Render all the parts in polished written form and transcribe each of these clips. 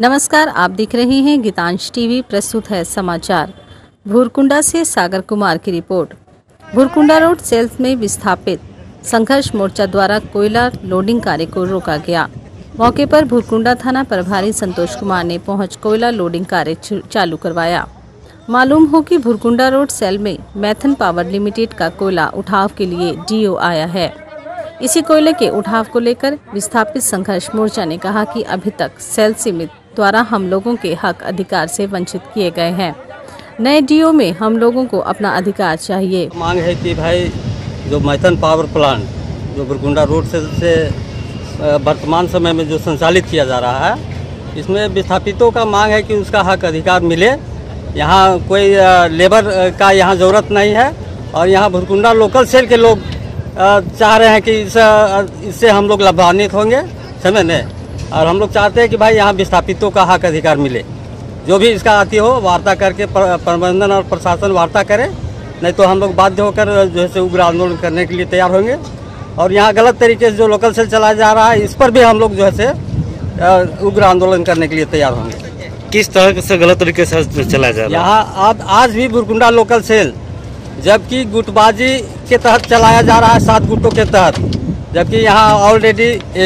नमस्कार, आप देख रहे हैं गीतांश टीवी। प्रस्तुत है समाचार। भूरकुंडा से सागर कुमार की रिपोर्ट। भूरकुंडा रोड सेल्स में विस्थापित संघर्ष मोर्चा द्वारा कोयला लोडिंग कार्य को रोका गया। मौके पर भूरकुंडा थाना प्रभारी संतोष कुमार ने पहुंच कोयला लोडिंग कार्य चालू करवाया। मालूम हो कि भूरकुंडा रोड सेल में मैथन पावर लिमिटेड का कोयला उठाव के लिए डीओ आया है। इसी कोयले के उठाव को लेकर विस्थापित संघर्ष मोर्चा ने कहा कि अभी तक सेल सीमित द्वारा हम लोगों के हक अधिकार से वंचित किए गए हैं। नए डीओ में हम लोगों को अपना अधिकार चाहिए। मांग है कि भाई जो मैथन पावर प्लांट जो भूरकुंडा रोड से वर्तमान समय में जो संचालित किया जा रहा है, इसमें विस्थापितों का मांग है कि उसका हक अधिकार मिले। यहाँ कोई लेबर का यहाँ ज़रूरत नहीं है और यहाँ भूरकुंडा लोकल सेल के लोग चाह रहे हैं कि इससे हम लोग लाभान्वित होंगे समय में, और हम लोग चाहते हैं कि भाई यहाँ विस्थापितों का हक अधिकार मिले। जो भी इसका आती हो वार्ता करके प्रबंधन और प्रशासन वार्ता करे, नहीं तो हम लोग बाध्य होकर जो है उग्र आंदोलन करने के लिए तैयार होंगे। और यहाँ गलत तरीके से जो लोकल सेल चलाया जा रहा है, इस पर भी हम लोग जो है उग्र आंदोलन करने के लिए तैयार होंगे। किस तरह से गलत तरीके से चलाया जा रहा है? यहाँ आज भी भूरकुंडा लोकल सेल जबकि गुटबाजी के तहत चलाया जा रहा है, 7 गुटों के तहत, जबकि यहाँ ऑलरेडी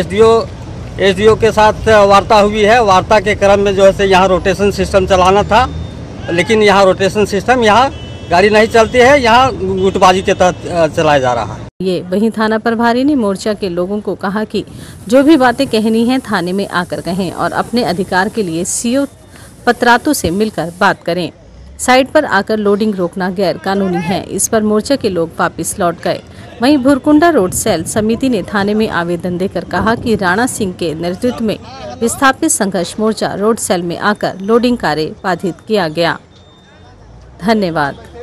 एसडीओ के साथ वार्ता हुई है। वार्ता के क्रम में जो है यहाँ रोटेशन सिस्टम चलाना था, लेकिन यहाँ रोटेशन सिस्टम यहाँ गाड़ी नहीं चलती है, यहाँ गुटबाजी के तहत चलाया जा रहा है। ये वहीं थाना प्रभारी ने मोर्चा के लोगों को कहा कि जो भी बातें कहनी है थाने में आकर कहें और अपने अधिकार के लिए सीओ पत्रातों से मिलकर बात करें। साइड पर आकर लोडिंग रोकना गैर कानूनी है। इस पर मोर्चा के लोग वापस लौट गए। वहीं भूरकुंडा रोड सेल समिति ने थाने में आवेदन देकर कहा कि राणा सिंह के नेतृत्व में विस्थापित संघर्ष मोर्चा रोड सेल में आकर लोडिंग कार्य बाधित किया गया। धन्यवाद।